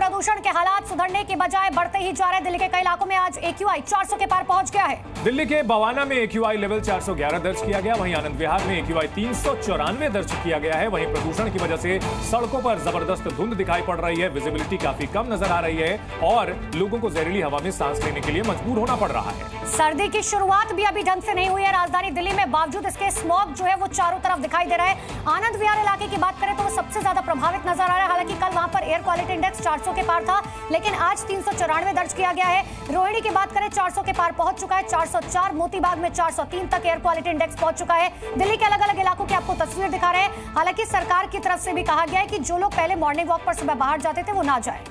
प्रदूषण के हालात सुधरने के बजाय बढ़ते ही जा रहे। दिल्ली के कई इलाकों में आज AQI 400 के पार पहुंच गया है। दिल्ली के बवाना में AQI लेवल 411 दर्ज किया गया। वहीं आनंद विहार में AQI 394 दर्ज किया गया है। वहीं प्रदूषण की वजह से सड़कों पर जबरदस्त धुंध दिखाई पड़ रही है, विजिबिलिटी काफी कम नजर आ रही है और लोगों को जहरीली हवा में सांस लेने के लिए मजबूर होना पड़ रहा है। सर्दी की शुरुआत भी अभी ढंग से नहीं हुई है राजधानी दिल्ली में, बावजूद इसके स्मॉग जो है वो चारों तरफ दिखाई दे रहा है। आनंद विहार इलाके की बात करें तो वो सबसे ज्यादा प्रभावित नजर आ रहा है। हालांकि कल वहां पर एयर क्वालिटी इंडेक्स 400 के पार था, लेकिन आज 394 दर्ज किया गया है। रोहिणी की बात करें 400 के पार पहुंच चुका है, 404, मोतीबाग में 403 तक एयर क्वालिटी इंडेक्स पहुंच चुका है। दिल्ली के अलग अलग इलाकों की आपको तस्वीर दिखा रहे हैं। हालांकि सरकार की तरफ से भी कहा गया है कि जो लोग पहले मॉर्निंग वॉक पर सुबह बाहर जाते थे वो ना जाए।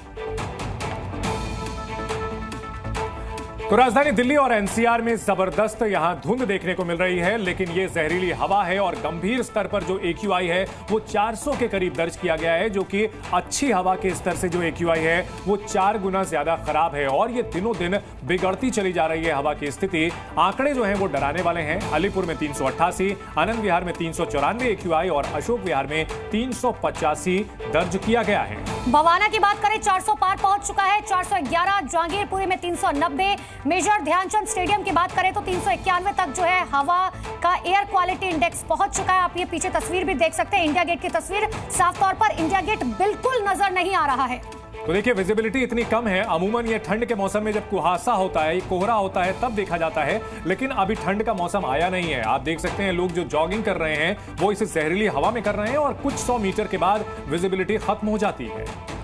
तो राजधानी दिल्ली और एनसीआर में जबरदस्त यहां धुंध देखने को मिल रही है, लेकिन ये जहरीली हवा है और गंभीर स्तर पर जो AQI है वो 400 के करीब दर्ज किया गया है, जो कि अच्छी हवा के स्तर से जो AQI है वो 4 गुना ज्यादा खराब है और ये दिनों दिन बिगड़ती चली जा रही है हवा की स्थिति। आंकड़े जो है वो डराने वाले हैं। अलीपुर में 388, आनंद विहार में 394 AQI और अशोक विहार में 385 दर्ज किया गया है। बवाना की बात करें 400 पार पहुंच चुका है, 411, जहांगीरपुरी में 390, मेजर ध्यानचंद स्टेडियम की बात करें तो 391 तक जो है हवा का एयर क्वालिटी इंडेक्स पहुंच चुका है। आप ये पीछे तस्वीर भी देख सकते हैं, इंडिया गेट की तस्वीर। साफ तौर पर इंडिया गेट बिल्कुल नजर नहीं आ रहा है। तो देखिए विजिबिलिटी इतनी कम है। अमूमन ये ठंड के मौसम में जब कुहासा होता है, कोहरा होता है, तब देखा जाता है, लेकिन अभी ठंड का मौसम आया नहीं है। आप देख सकते हैं लोग जो जॉगिंग कर रहे हैं वो इसे जहरीली हवा में कर रहे हैं और कुछ 100 मीटर के बाद विजिबिलिटी खत्म हो जाती है।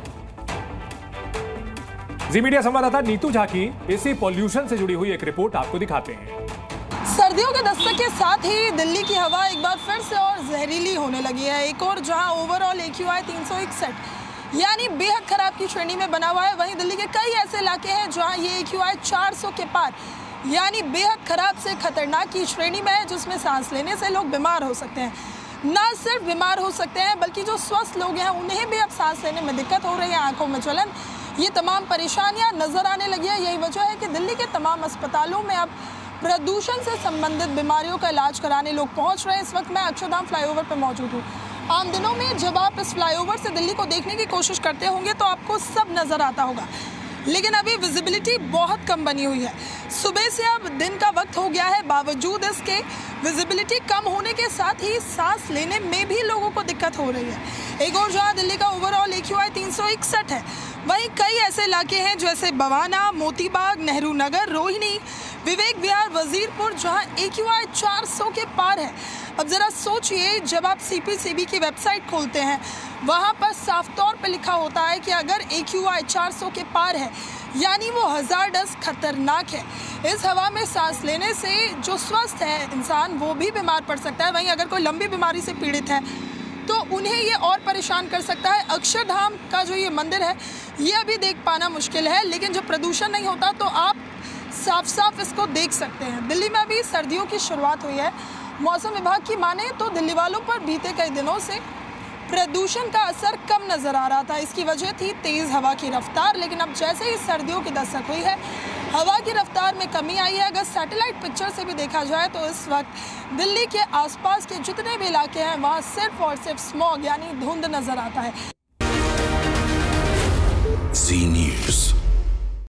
जी मीडिया संवाददाता नीतू झा की इसी पॉल्यूशन से जुड़ी हुई एक रिपोर्ट आपको दिखाते हैं। सर्दियों के दस्तक के साथ ही दिल्ली की हवा एक बार फिर से और जहरीली होने लगी है। एक और जहां ओवरऑल AQI 361 यानी बेहद खराब की श्रेणी में बना हुआ है, वहीं दिल्ली के कई ऐसे इलाके हैं जहां ये AQI 400 के पार यानी बेहद खराब से खतरनाक की श्रेणी में है, जिसमें सांस लेने से लोग बीमार हो सकते हैं। न सिर्फ बीमार हो सकते हैं बल्कि जो स्वस्थ लोग हैं उन्हें भी अब सांस लेने में दिक्कत हो रही है, आंखों में जलन, ये तमाम परेशानियां नजर आने लगी है। यही वजह है कि दिल्ली के तमाम अस्पतालों में अब प्रदूषण से संबंधित बीमारियों का इलाज कराने लोग पहुंच रहे हैं। इस वक्त मैं अक्षरधाम फ्लाईओवर पर मौजूद हूँ। आम दिनों में जब आप इस फ्लाईओवर से दिल्ली को देखने की कोशिश करते होंगे तो आपको सब नजर आता होगा, लेकिन अभी विजिबिलिटी बहुत कम बनी हुई है। सुबह से अब दिन का वक्त हो गया है, बावजूद इसके विजिबिलिटी कम होने के साथ ही सांस लेने में भी लोगों को दिक्कत हो रही है। एक और जहां दिल्ली का ओवरऑल AQI 361 है, वहीं कई ऐसे इलाके हैं जैसे बवाना, मोतीबाग, नेहरू नगर, रोहिणी, विवेक विहार, वजीरपुर, जहां AQI 400 के पार है। अब जरा सोचिए, जब आप CPCB की वेबसाइट खोलते हैं वहां पर साफ तौर पर लिखा होता है कि अगर AQI 400 के पार है यानी वो हजारडस खतरनाक है। इस हवा में सांस लेने से जो स्वस्थ है इंसान वो भी बीमार पड़ सकता है। वहीं अगर कोई लंबी बीमारी से पीड़ित है तो उन्हें ये और परेशान कर सकता है। अक्षरधाम का जो ये मंदिर है ये अभी देख पाना मुश्किल है, लेकिन जब प्रदूषण नहीं होता तो आप साफ साफ इसको देख सकते हैं। दिल्ली में अभी सर्दियों की शुरुआत हुई है। मौसम विभाग की माने तो दिल्ली वालों पर बीते कई दिनों से प्रदूषण का असर कम नजर आ रहा था। इसकी वजह थी तेज हवा की रफ्तार, लेकिन अब जैसे ही सर्दियों की दस्तक हुई है हवा की रफ्तार में कमी आई है। अगर सैटेलाइट पिक्चर से भी देखा जाए तो इस वक्त दिल्ली के आसपास के जितने भी इलाके हैं वहां सिर्फ और सिर्फ स्मॉग यानी धुंध नजर आता है।